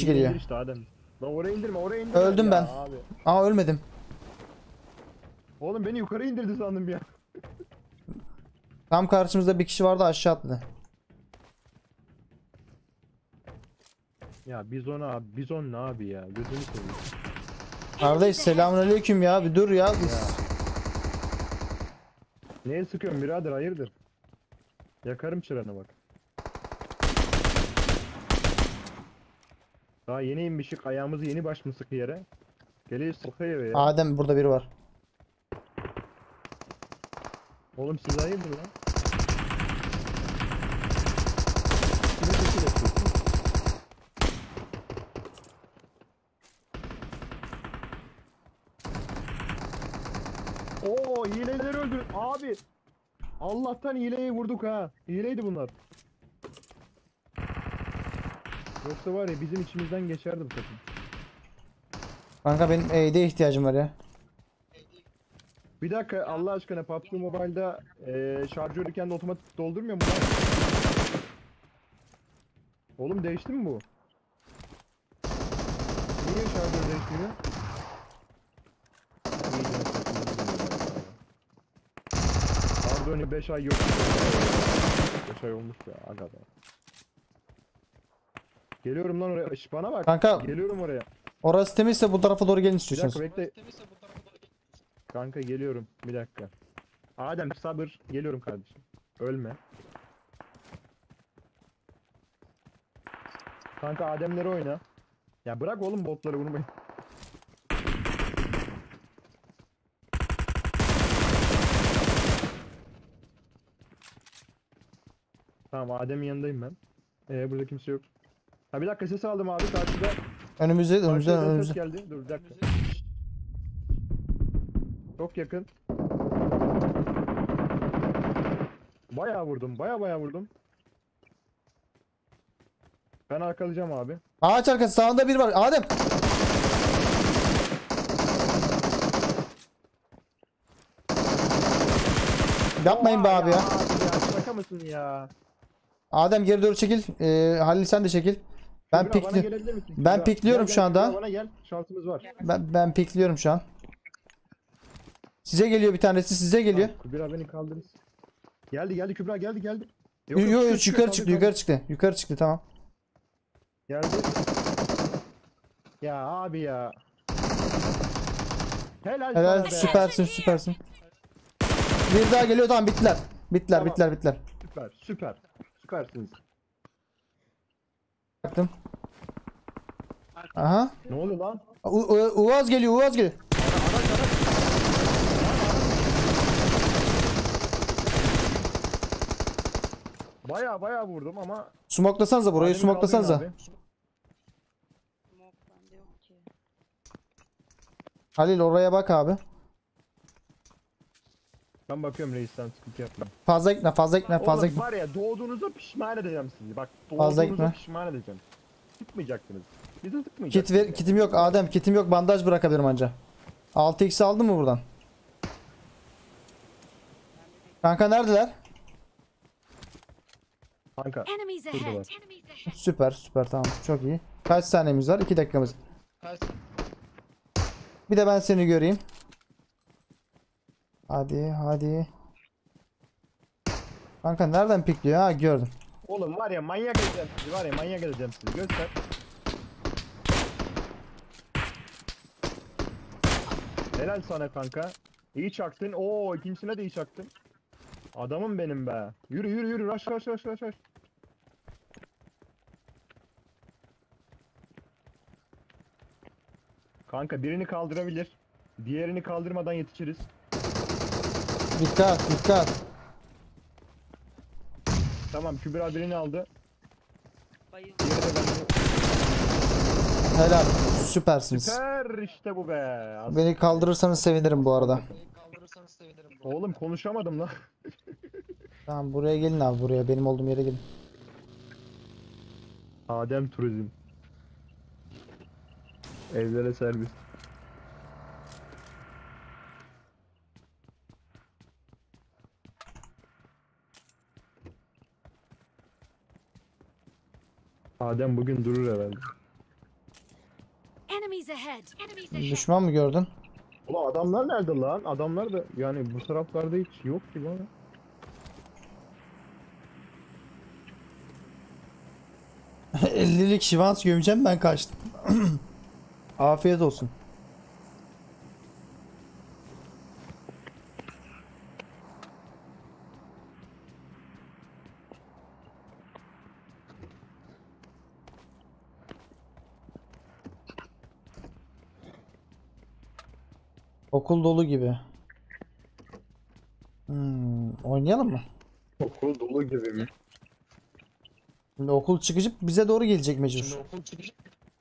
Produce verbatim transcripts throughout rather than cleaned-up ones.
kişi yine geliyor. indir işte Adem. Lan oraya indirme, oraya indirme. Öldüm ya ben. Abi. Aa ölmedim. Oğlum beni yukarı indirdi sandım ya. Tam karşımızda bir kişi vardı, aşağı attı. Ya bizon abi, bizon ne abi ya? Gözünü seveyim. Kardeş selamünaleyküm ya, bir dur ya. Biz... Ya. Neye sıkıyorsun birader, hayırdır? Yakarım çıranı bak. Daha yeni inmişik, ayağımızı yeni başmışık yere. Geliyor sıkıyor ya. Adem burada biri var. Oğlum siz hayırdır lan? Kime teşkil ediyorsun? Oo, hileleri öldür abi. Allah'tan hileyi vurduk ha. Hileydi bunlar. Yoksa var ya bizim içimizden geçerdi bu takım. Kanka benim E'de ihtiyacım var ya. Bir dakika Allah aşkına, P U B G Mobile'da e, şarjörü kendi otomatik doldurmuyor mu lan? Oğlum değişti mi bu? Niye şarjör değişmiyor? Pardon, beş ay yok. beş ay olmuş ya aga be. Geliyorum lan oraya. Şş, bana bak. Kanka Geliyorum oraya. orası temizse bu tarafa doğru gelin Bir istiyorsanız. dakika bekle. Kanka geliyorum. Bir dakika. Adem sabır. Geliyorum kardeşim. Ölme. Kanka Ademleri oyna. Ya bırak oğlum botları vurmayın. Tamam Adem'in yanındayım ben. Ee, burada kimse yok. Ha bir dakika, ses aldım abi karşıda. Önümüzde, önümüzde, Karşıda ses önümüzde. geldi. Dur bir dakika. Çok yakın. Bayağı vurdum. Bayağı bayağı vurdum. Ben arkalayacağım abi. Ağaç arkası sağında biri var. Adem. Yapmayın be Oha abi ya. Abi ya şaka mısın ya? Adem geri doğru çekil. Ee, Halil sen de çekil. Ben Kübra, bana pikli gelebilir misin? ben Kübra, pikliyorum gel, şu gel, anda. Kübra, bana gel. Şansımız var. Ben ben pikliyorum şu an. Size geliyor bir tanesi, size geliyor. Tamam, Kübra beni kaldırır. Geldi geldi Kübra, geldi geldi. Yo yo çıkıyor, yukarı çıkıyor, çıktı, kaldır, yukarı kaldır. çıktı. Yukarı çıktı tamam. Geldi. Ya abi ya. Helal, Helal, sana be. süpersin, süpersin. Bir daha geliyor, tamam bittiler. Bittiler, Tamam. bittiler, bittiler. Süper süper. Süpersiniz. Baktım. Aha. Ne oluyor lan? U U- Uaz geliyor, Uaz geliyor. Baya baya vurdum ama. Smoklasanıza burayı, Adem'i kaldırın smoklasanıza. abi. Smoke bende yok ki. Halil oraya bak abi. Ben bakıyorum reis, sen sıkıntı yapma. Fazla gitme, fazla gitme, fazla Oğlum gitme. var ya, doğduğunuza pişman edeceğim sizi. Bak Fazla doğduğunuza gitme. pişman edeceğim. Sıkmayacaktınız. Bizi Kit sıkmayacaktınız. ver, kitim yok Adem, kitim yok, bandaj bırakabilirim anca. altı x aldın mı buradan? Kanka neredeler? Kanka. Enemies Buradalar. ahead. Enemies ahead. Süper, süper, tamam, çok iyi. Kaç saniyemiz var? iki dakikamız. Bir de ben seni göreyim. Hadi, hadi. Kanka nereden pikliyor? Ha gördüm. Oğlum var ya, manyak edeceğim sizi, var ya manyak edeceğim sizi. Göster. Helal sana kanka. İyi çaktın. Oo, ikincisine de iyi çaktın. Adamım benim be. Yürü yürü yürü. Rush rush rush rush rush. Kanka birini kaldırabilir. Diğerini kaldırmadan yetişiriz. Dikkat, dikkat. Tamam, Kübra birini aldı. Bayıldım. Diğeri de bende. Helal. Süpersiniz. Süper işte bu be. As- Beni kaldırırsanız sevinirim bu arada. Oğlum konuşamadım lan. Tamam buraya gelin abi, buraya. Benim olduğum yere gelin. Adem Turizm. Evlere servis. Adem bugün durur herhalde. ahead. Düşman mı gördün? Ulan adamlar nerede lan? Adamlar da yani bu taraflarda hiç yok ki lan. ellilik şivans gömeceğim, ben kaçtım. Afiyet olsun. Okul dolu gibi. Hmm, oynayalım mı? Okul dolu gibi mi? Şimdi okul çıkıcı bize doğru gelecek Şimdi mecbur. okul çıkışı.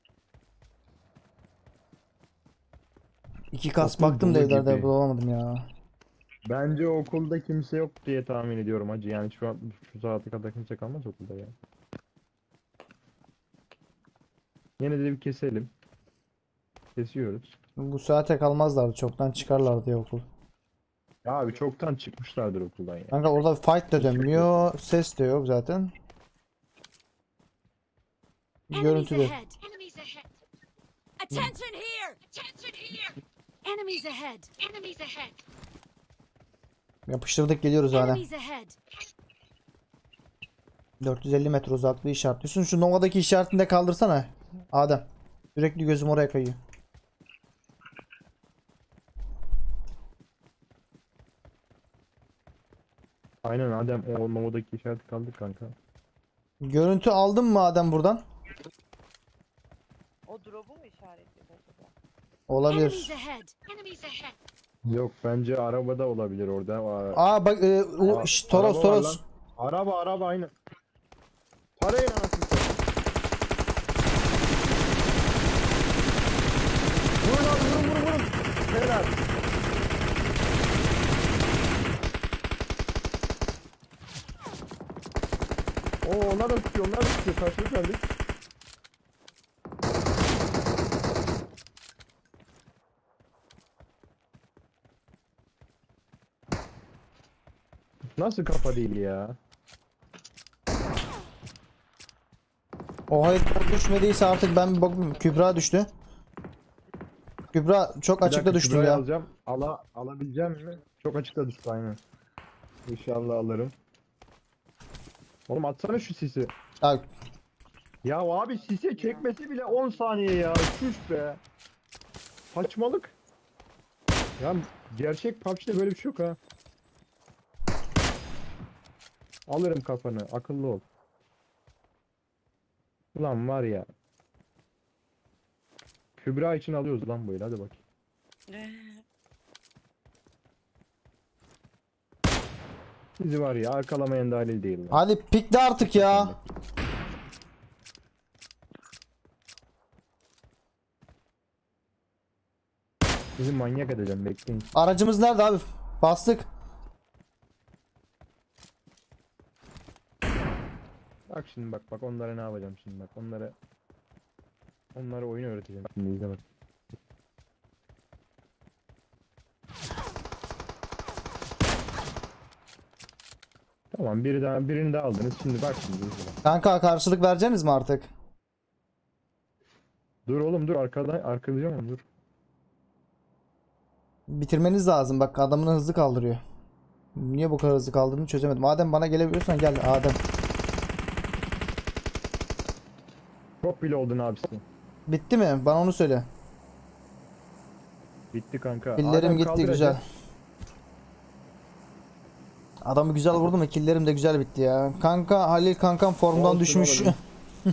İki kas okul baktım da dolu evlerde gibi. bulamadım ya. Bence okulda kimse yok diye tahmin ediyorum hacı. Yani şu an şu saate kadar kimse kalmaz okulda ya. Yine de bir keselim. Kesiyoruz. Bu saate kalmazlardı, çoktan çıkarlardı diye okul. Ya abi çoktan çıkmışlardır okuldan ya. Kanka orada fight de Hiç dönmüyor, ses de yok zaten. Enemies Görüntü de. ahead. Enemies ahead. Attention here. Attention here. Enemies ahead. Enemies ahead. Yapıştırdık, geliyoruz hala. Enemies ahead. dört yüz elli metre uzaklığı işaretliyorsun. Şu Nova'daki işaretini de kaldırsana Adem. Sürekli gözüm oraya kayıyor. Aynen Adem o Nova'daki işareti kaldı kanka. Görüntü aldın mı Adem buradan? O drop'u mu işaretliyor acaba? Enemies Olabilir. ahead. Enemies ahead. Yok bence arabada olabilir orada. Aa, Aa bak e, o, Aa, şş, Toros araba var Toros. lan. Araba araba aynı. Parayı anasını satayım. Vurun abi vurun vurun vurun. Helal. Oo onlar da tutuyor onlar da tutuyor. Karşılık verdik. Nasıl kafa değil ya? O hayır, düşmediyse artık ben bir bakayım. Kübra düştü. Kübra çok Bir açıkta dakika, düştün Kübra'yı ya. alacağım. Ala, alabileceğim mi? Çok açıkta düştü aynen. İnşallah alırım. Oğlum atsana şu sisi. Ya, Ya abi sise çekmesi bile on saniye ya. Çüş be. Saçmalık. Ya gerçek P U B G'de böyle bir şey yok ha. Alırım kafanı. Akıllı ol. Ulan var ya. Kübra için alıyoruz lan böyle. Hadi bak. Sizi var ya arkalamayan dahil değil lan. hadi pikle artık ya. Sizi manyak edeceğim bekleyin. Aracımız nerede abi? Bastık. Bak şimdi bak bak onlara ne yapacağım şimdi bak onlara. Onlara oyun öğreteceğim. Şimdi izle bak. Tamam biri daha birini daha aldınız. Şimdi bak şimdi izle bak. Kanka karşılık vereceğiniz mi artık? Dur oğlum dur arkadan arkalayacağım onu dur. Bitirmeniz lazım. Bak adamını hızlı kaldırıyor. Niye bu kadar hızlı kaldırdığını çözemedim. Adem bana gelebiliyorsan gel Adem. Çok bile oldun abisi. Bitti mi? Bana onu söyle. Bitti kanka. Killerim Adem gitti kaldıracak. güzel. Adamı güzel vurdum da killerim de güzel bitti ya. Kanka Halil kankam formdan Olsun düşmüş. oğlum.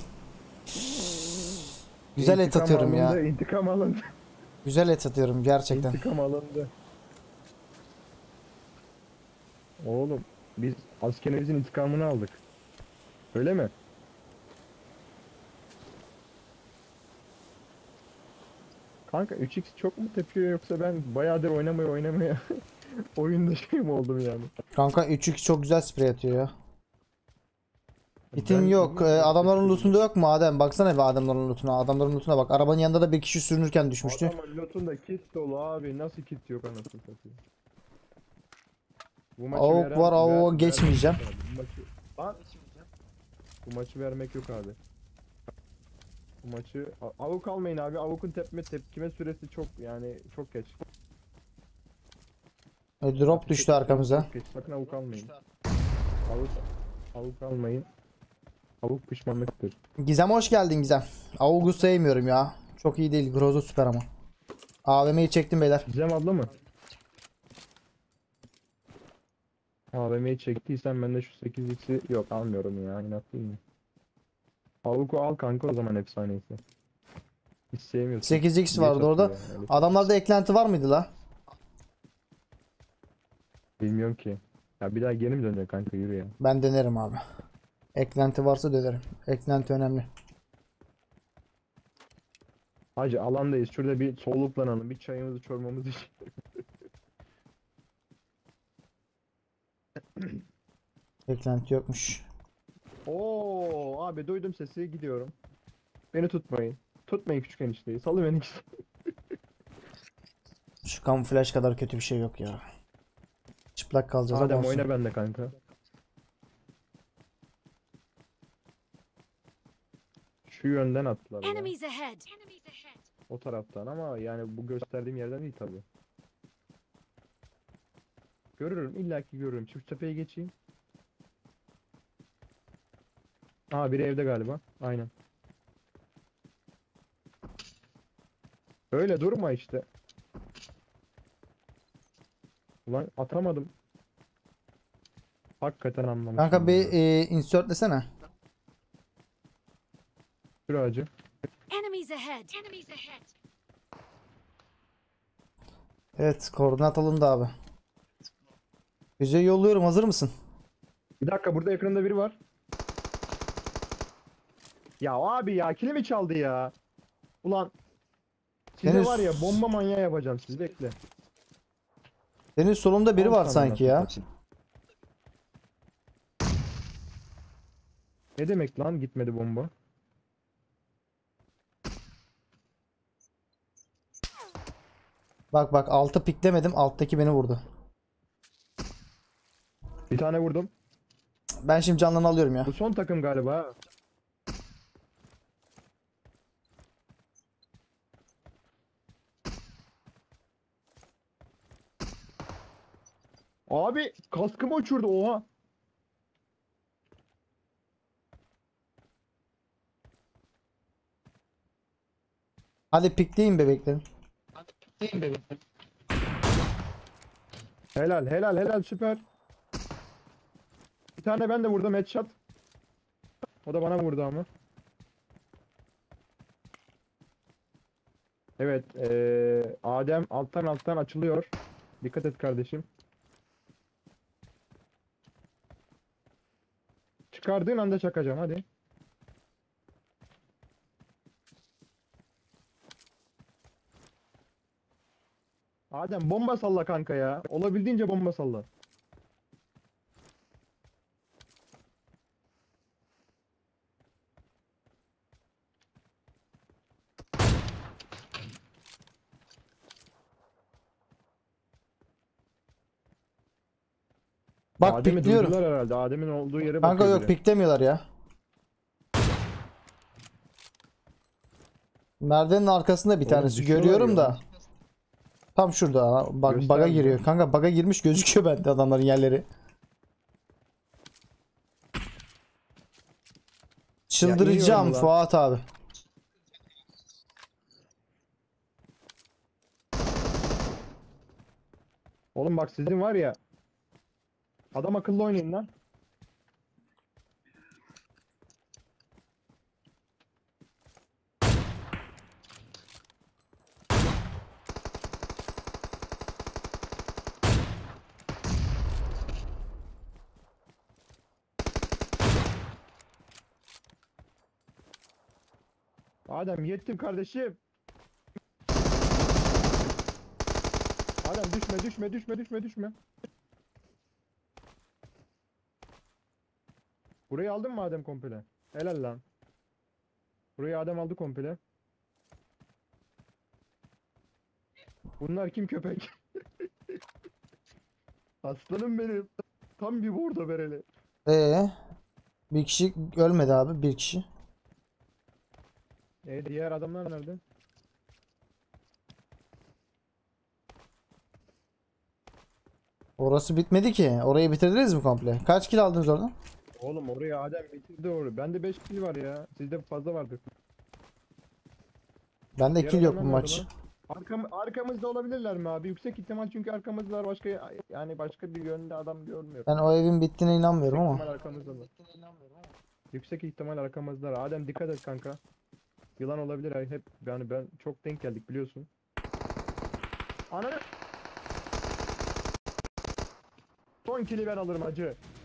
Güzel et İntikam atıyorum ya. alındı, İntikam alındı. Güzel et atıyorum gerçekten. İntikam alındı. Oğlum biz askerimizin intikamını aldık. Öyle mi? Kanka üç x çok mu tepiyor yoksa ben bayağıdır oynamaya oynamaya oyunda şey mi oldum yani? Kanka üç x çok güzel sprey atıyor ya. İtim Ben- yok. Ee, adamların lootunda yok mu Adem? Baksana bir adamların lootuna. Adamların lootuna bak. Arabanın yanında da bir kişi sürünürken düşmüştü. Adamın lotunda kit dolu abi. Nasıl kit yok anasını satayım. Bu Avuk veren- var, avuğa ver- geçmeyeceğim. vermek yok abi. Bu maçı, lan, bu maçı vermek yok abi. bu maçı. A- Avuk almayın abi. Avuk'un tepme tepkime süresi çok yani çok geç. E, drop düştü arkamıza. Çok geç. Sakın avuk almayın. Avuk, avuk almayın. Avuk pişmanlıktır. Gizem hoş geldin Gizem. Aug'u sevmiyorum ya. Çok iyi değil. Grozo süper ama. A V M'yi çektim beyler. Gizem abla mı? A V M'yi çektiysen ben de şu sekiz x'i yok almıyorum ya. İnatlıyım. Avuk'u al kanka o zaman efsanesi. Hiç sevmiyorsun. sekiz x Geç vardı atıyor orada. yani, öyle. Adamlarda eklenti var mıydı la? Bilmiyorum ki. Ya bir daha geri mi dönüyor kanka yürü ya. Ben denerim abi. Eklenti varsa dönerim. Eklenti önemli. Hacı alandayız. Şurada bir soluklanalım. Bir çayımızı çorbamızı iç. Eklenti yokmuş. Oo abi duydum sesi gidiyorum. Beni tutmayın. Tutmayın küçük enişteyi. Salı beni. Şu kamuflaj kadar kötü bir şey yok ya. Çıplak kalacağız ama Adem olsun. oyna bende kanka. Şu yönden attılar ya. Enemies ahead. O taraftan ama yani bu gösterdiğim yerden değil tabi. Görürüm illaki görürüm. Şu tepeye geçeyim. Aa biri evde galiba. Aynen. Öyle durma işte. Ulan atamadım. Hakikaten anlamışım. Kanka bir ya. e, insert desene. Şuraya acı. Enemies ahead. Enemies ahead. Evet, koordinat alındı abi. Yüzeye yolluyorum, hazır mısın? Bir dakika burada yakınında biri var. Ya abi ya kilimi çaldı ya. Ulan size Henüz- var ya bomba manyağı yapacağım siz bekle. Senin solunda biri Al var sana sanki nasıl ya. satayım. Ne demek lan gitmedi bomba? Bak bak, altı piklemedim, alttaki beni vurdu. Bir tane vurdum. Ben şimdi canlarını alıyorum ya. Bu son takım galiba. ha. Abi kaskımı uçurdu oha. Hadi pikleyin bebeklerim. Helal helal helal süper. Bir tane ben de vurdum headshot. O da bana vurdu ama. Evet eee, Adem alttan alttan açılıyor. Dikkat et kardeşim. Çıkardığın anda çakacağım hadi. Adem bomba salla kanka ya. Olabildiğince bomba salla. Bak Adem'i pikliyorum. duydular herhalde. Adem'in olduğu yere Kanka bakıyor yok, biri. piklemiyorlar ya. Merdivenin arkasında bir Oğlum tanesi düşüyorlar görüyorum ya. da. Tam şurada. ha. Bak baga Göstermiyor. giriyor. Kanka baga girmiş gözüküyor bende adamların yerleri. Çıldıracağım iniyorum lan. Fuat abi. Oğlum bak sizin var ya. Adam akıllı oynayın lan. Adem yettim kardeşim. Adem düşme düşme düşme düşme düşme. Burayı aldın mı Adem komple? Helal lan. Burayı Adem aldı komple. Bunlar kim köpek? Aslanım benim. Tam bir bordo bereli. Ee, bir kişi ölmedi abi, bir kişi. E diğer adamlar nerede? Orası bitmedi ki. Orayı bitirdiniz mi komple? Kaç kill aldınız oradan? Oğlum oraya Adem bitirdi orayı. Bende beş kill var ya. Sizde fazla vardır. Bende Diğer kill yok bu adamlar nerede maç. lan? Arkam, arkamızda olabilirler mi abi? Yüksek ihtimal çünkü arkamızda başka yani başka bir yönde adam görmüyorum. Ben o evin bittiğine inanmıyorum Yüksek ama. ihtimal arkamızdalar. Yüksek ihtimal arkamızdalar. Adem dikkat et kanka. Yılan olabilir ay hep yani ben çok denk geldik biliyorsun. Ananı. Son kill'i ben alırım acı.